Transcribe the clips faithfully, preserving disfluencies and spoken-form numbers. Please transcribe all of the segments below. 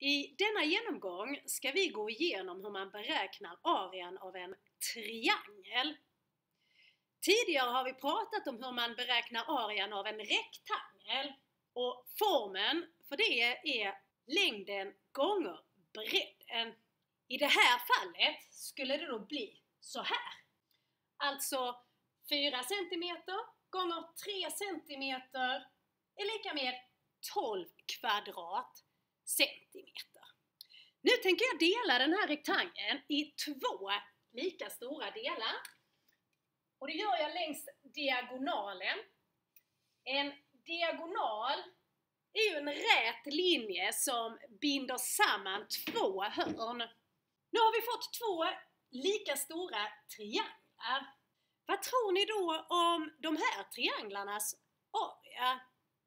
I denna genomgång ska vi gå igenom hur man beräknar arean av en triangel. Tidigare har vi pratat om hur man beräknar arean av en rektangel och formen för det är längden gånger bredden. I det här fallet skulle det då bli så här. Alltså fyra centimeter gånger tre centimeter är lika med tolv kvadrat centimeter. Nu tänker jag dela den här rektangeln i två lika stora delar. Och det gör jag längs diagonalen. En diagonal är ju en rät linje som binder samman två hörn. Nu har vi fått två lika stora trianglar. Vad tror ni då om de här trianglarnas area?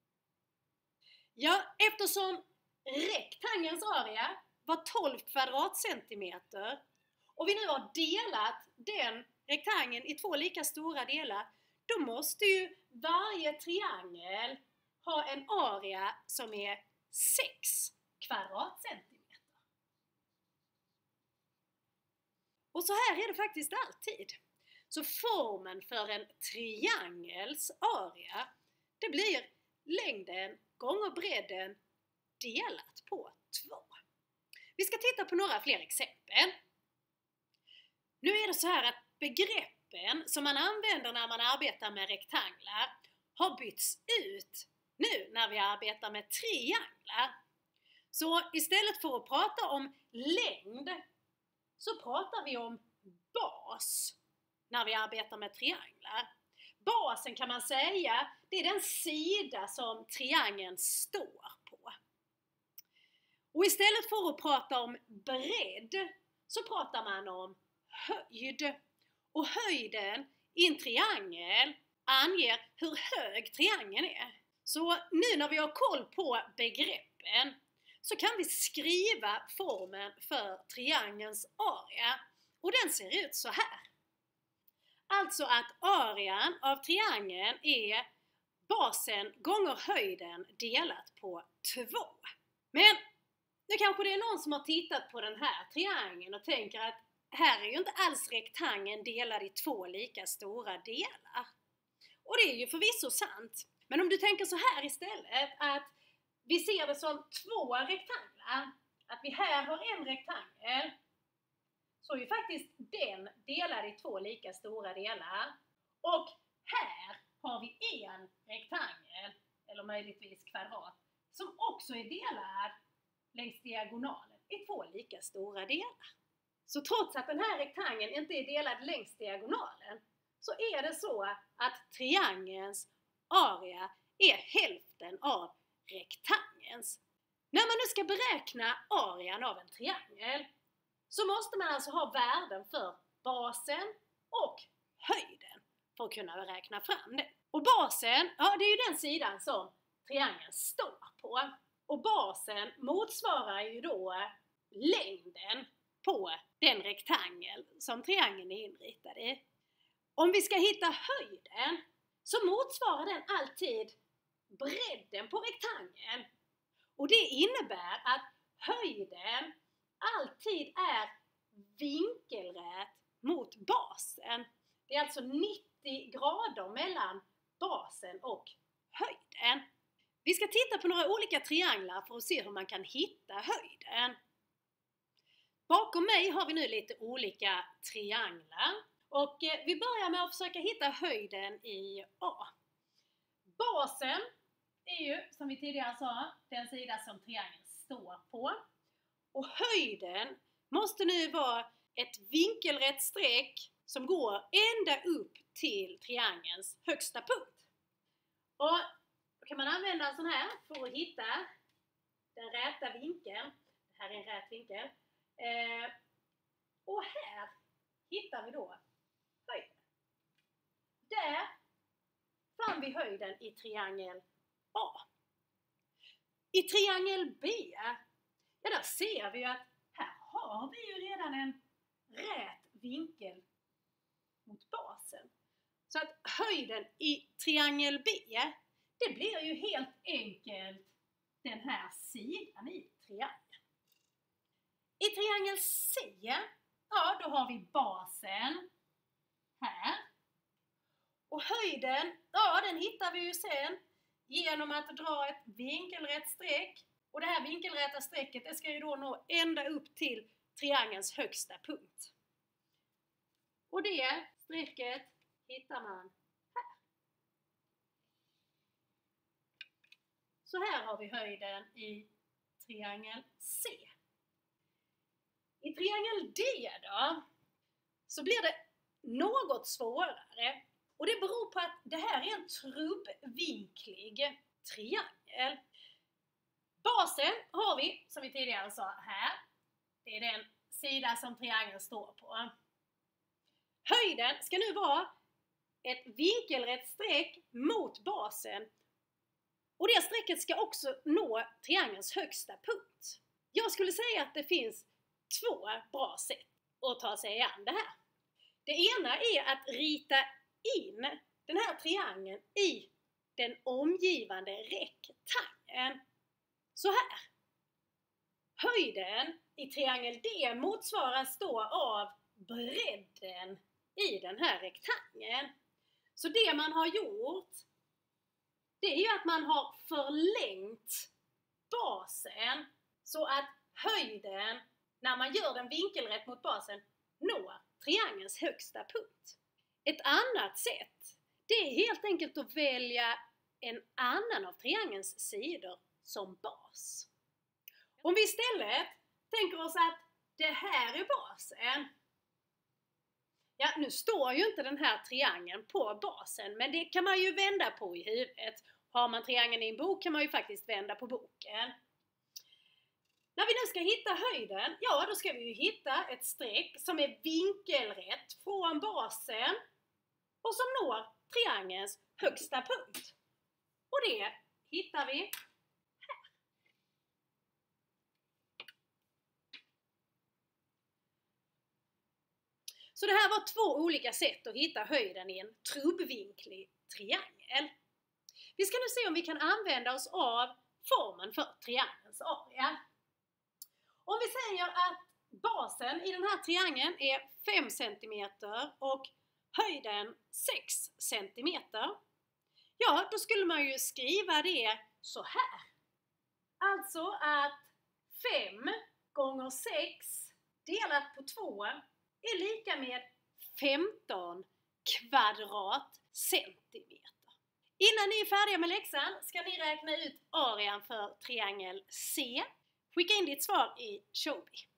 Ja, eftersom rektangelns area var tolv kvadratcentimeter och vi nu har delat den rektangeln i två lika stora delar, då måste ju varje triangel ha en area som är sex kvadratcentimeter. Och så här är det faktiskt alltid. Så formen för en triangels area, det blir längden gånger bredden delat på två. Vi ska titta på några fler exempel. Nu är det så här att begreppen som man använder när man arbetar med rektanglar har bytts ut nu när vi arbetar med trianglar. Så istället för att prata om längd så pratar vi om bas när vi arbetar med trianglar. Basen kan man säga, det är den sida som triangeln står på. Och istället för att prata om bredd så pratar man om höjd. Och höjden i en triangel anger hur hög triangeln är. Så nu när vi har koll på begreppen så kan vi skriva formen för triangelns area. Och den ser ut så här. Alltså att arean av triangeln är basen gånger höjden delat på två. Men nu kanske det är någon som har tittat på den här triangeln och tänker att här är ju inte alls rektangeln delad i två lika stora delar. Och det är ju förvisso sant. Men om du tänker så här istället, att vi ser det som två rektanglar, att vi här har en rektangel, så är ju faktiskt den delad i två lika stora delar. Och här har vi en rektangel, eller möjligtvis kvadrat, som också är delad längs diagonalen i två lika stora delar. Så trots att den här rektangeln inte är delad längs diagonalen så är det så att triangelns area är hälften av rektangelns. När man nu ska beräkna arean av en triangel så måste man alltså ha värden för basen och höjden för att kunna beräkna fram det. Och basen, ja det är ju den sidan som triangeln står på. Och basen motsvarar ju då längden på den rektangel som triangeln är inritad i. Om vi ska hitta höjden så motsvarar den alltid bredden på rektangeln. Och det innebär att höjden alltid är vinkelrät mot basen. Det är alltså nittio grader mellan basen och höjden. Vi ska titta på några olika trianglar för att se hur man kan hitta höjden. Bakom mig har vi nu lite olika trianglar och vi börjar med att försöka hitta höjden i A. Basen är ju, som vi tidigare sa, den sida som triangeln står på. Och höjden måste nu vara ett vinkelrätt streck som går ända upp till triangelns högsta punkt. Och då kan man använda en sån här för att hitta den räta vinkeln. Det här är en rät vinkel. Eh, och här hittar vi då höjden. Där fann vi höjden i triangel A. I triangel B, ja där ser vi att här har vi ju redan en rät vinkel mot basen. Så att höjden i triangel B, det blir ju helt enkelt den här sidan i triangeln. triangel C, ja då har vi basen här. Och höjden, ja den hittar vi ju sen genom att dra ett vinkelrätt streck. Och det här vinkelrätta strecket det ska ju då nå ända upp till triangelns högsta punkt. Och det strecket hittar man här. Så här har vi höjden i triangel C. I triangel D då så blir det något svårare. Och det beror på att det här är en trubbvinklig triangel. Basen har vi, som vi tidigare sa, här. Det är den sida som triangeln står på. Höjden ska nu vara ett vinkelrätt streck mot basen. Och det strecket ska också nå triangelns högsta punkt. Jag skulle säga att det finns två bra sätt att ta sig an det här. Det ena är att rita in den här triangeln i den omgivande rektangeln. Så här. Höjden i triangel D motsvaras då av bredden i den här rektangeln. Så det man har gjort, det är ju att man har förlängt basen så att höjden, när man gör den vinkelrätt mot basen, når triangelns högsta punkt. Ett annat sätt, det är helt enkelt att välja en annan av triangelns sidor som bas. Om vi istället tänker oss att det här är basen. Ja, nu står ju inte den här triangeln på basen, men det kan man ju vända på i huvudet. Har man triangeln i en bok kan man ju faktiskt vända på boken. När vi nu ska hitta höjden, ja då ska vi ju hitta ett streck som är vinkelrätt från basen och som når triangelns högsta punkt. Och det hittar vi här. Så det här var två olika sätt att hitta höjden i en trubbvinklig triangel. Vi ska nu se om vi kan använda oss av formen för triangelns area. Om vi säger att basen i den här triangeln är fem centimeter och höjden sex centimeter. Ja, då skulle man ju skriva det så här. Alltså att fem gånger sex delat på två är lika med femton kvadratcentimeter. Innan ni är färdiga med läxan ska ni räkna ut arean för triangel C. Skicka in ditt svar i Showbie.